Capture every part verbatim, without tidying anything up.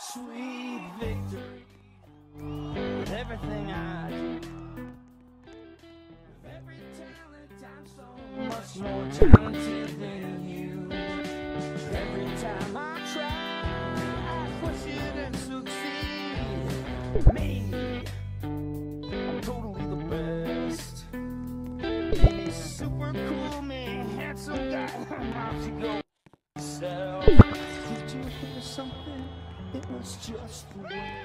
Sweet victory with everything I do. With every talent, I'm so much more talented than you. Every time I try, I push it and succeed. Me, I'm totally the best. Maybe super cool, man, handsome guy. Off you go. Yourself. Did you hear something? It was just the way.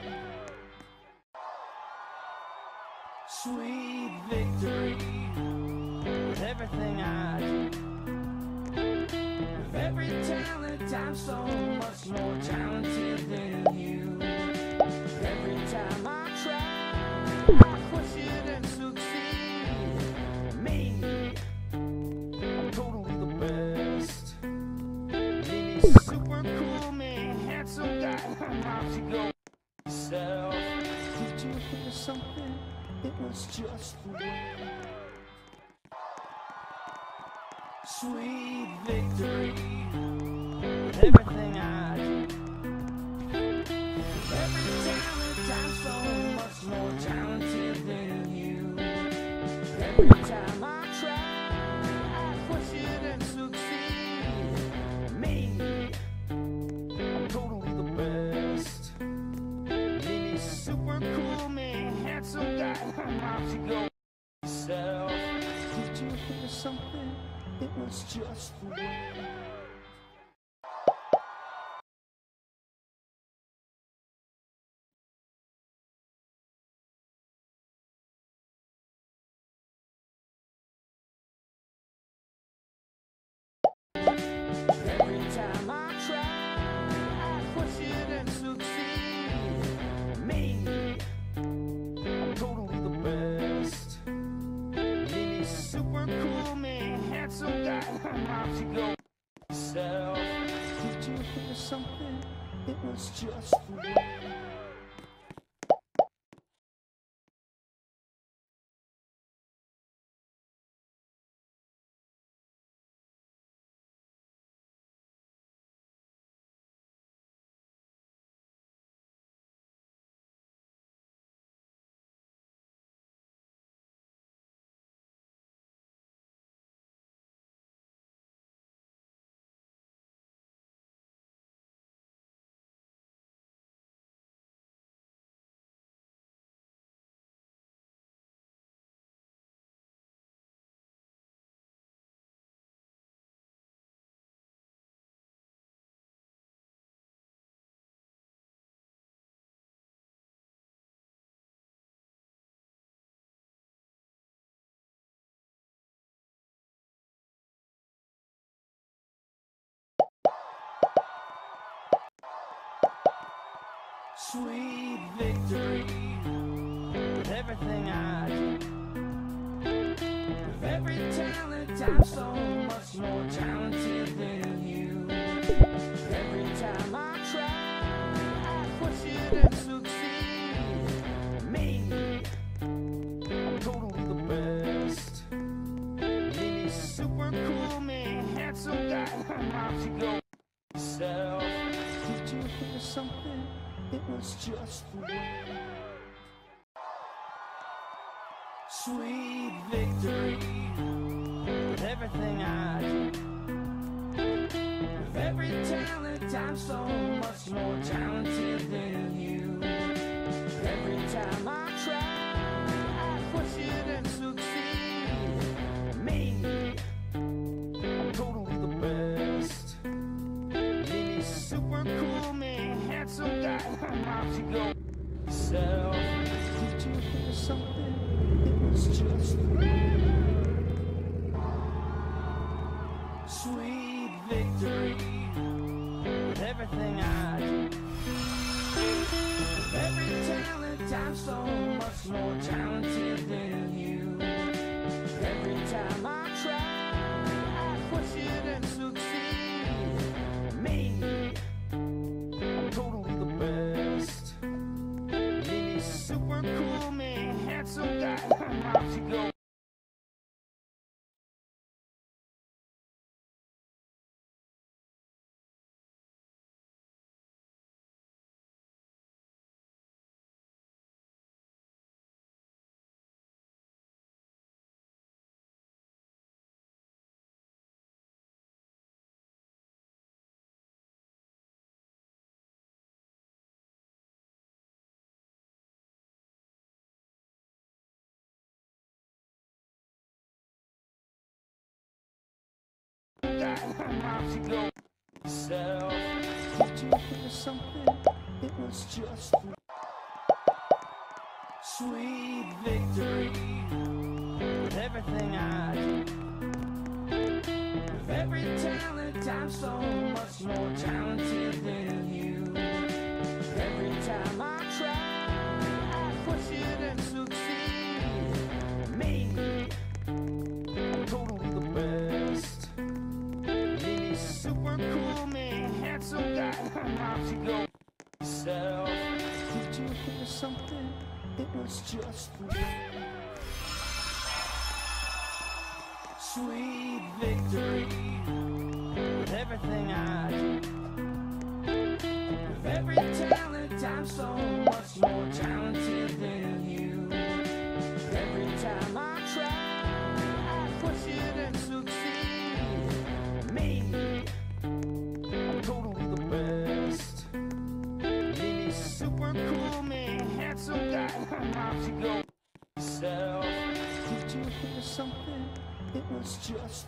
Sweet victory with everything I do. With every talent, I'm so much more talented than you. Every time I try, I push it and succeed. Me, I'm totally the best. Maybe super cool, man, handsome guy. Off you go. Yourself. Did you hear something? It was just the way. Sweet victory with everything I do. With every talent, I'm so much more talented than you. Every time I try, I push it and succeed. Me, I'm totally the best. Maybe super cool, man, handsome guy. Off you go. Yourself. Did you hear something? It was just the way. Every time I try, I push it and succeed. Me, I'm totally the best. Maybe super cool, man, handsome guy. Off you go. Yourself. Did you hear something? It was just the way. Sweet victory with everything I do. With every talent, I'm so much more talented than you. Every time I try, I push it and succeed. Me, I'm totally the best. Maybe super cool, man, handsome guy. Off you go. Yourself. Did you hear something? It was just the way. Sweet victory with everything I do. With every talent, I'm so much more talented than you. Every time I try, I push it and succeed. Me, I'm totally the best. Maybe super cool, man, handsome guy. Off you go. Yourself. Did you hear something? It was just the way. Sweet victory with everything I do. got miles to go. Yourself. Did you hear something? It was just sweet victory. With everything I do, with every talent, I'm so much more talented than you. Every time I try, I push it and succeed. Maybe I'm totally the best. Maybe super cool, man, handsome guy. Miles to go. Yourself. Did you hear something? It was just sweet victory. With everything I do, with every talent, I'm so much more talented than you. Every time I try, I push it and succeed. Maybe I'm totally the best. Maybe super cool, man, handsome guy. Miles to go. Yourself. Did you hear something? It was just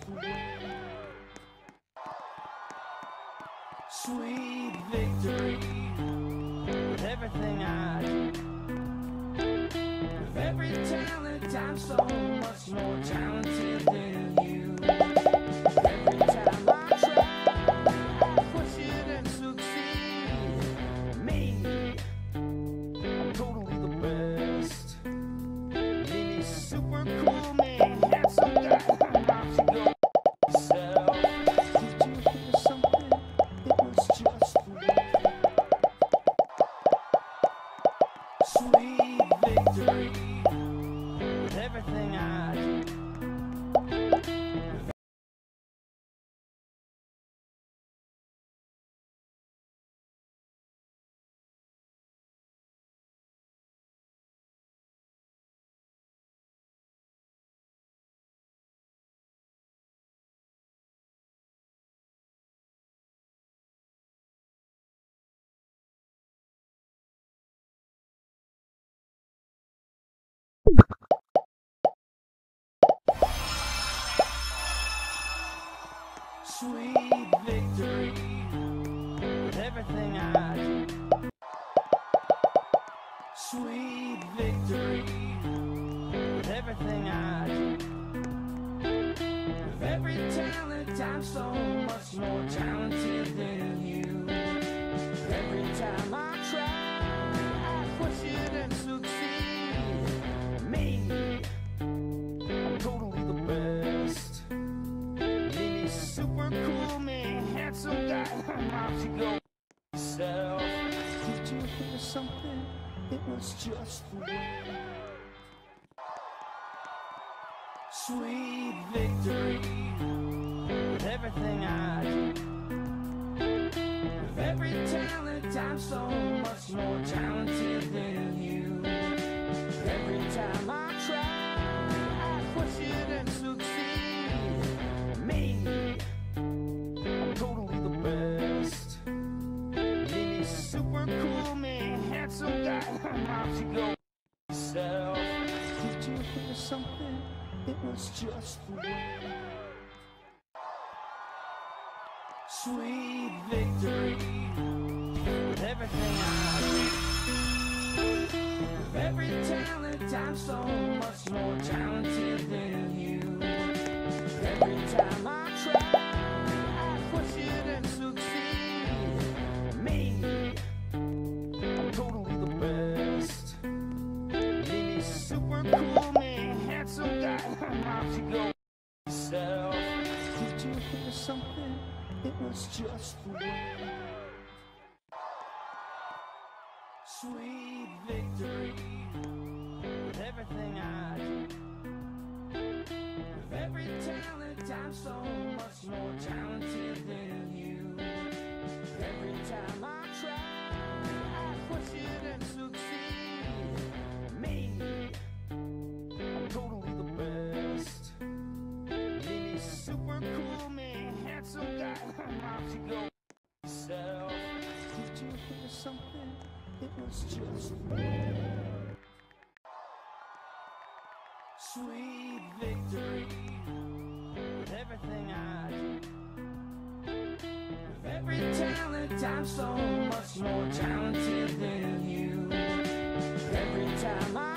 sweet victory. With everything I do, with every talent, I'm so much more talented than you. Every time I try, I push it and succeed. Maybe I'm totally the best. Maybe super cool, man, handsome guy. Miles to go. Yourself. Did you hear something? It was just sweet victory. With everything I do. Sweet victory. With everything I do. Sweet victory. With everything I do. With every talent, I'm so much more talented than you. Every time I try, I push it and succeed. Maybe I'm totally the best. Maybe super cool, man, handsome guy. Miles to go. Yourself. Did you hear something? It was just sweet victory. With everything I do, with every talent, I'm so much more talented than you. Every time I try, I push it and succeed. Maybe I'm totally the best. Maybe super cool, man, handsome guy. Miles to go. Yourself. Did you hear something? It was just sweet victory. With everything I do, with every talent, I'm so much more talented than you. Every time I try, I push it and succeed. Maybe I'm totally the best. Maybe super cool, man, handsome guy. Miles to go. Yourself. Did you hear something? It was just sweet victory. With everything I do, with every talent, I'm so much more talented than you. Every time I try, I push it and succeed. Maybe I'm totally the best. Maybe super cool, man, handsome guy. Miles to go. Yourself. Did you hear something? It was just sweet victory. With everything I do, talent, I'm so much more talented than you. Every time I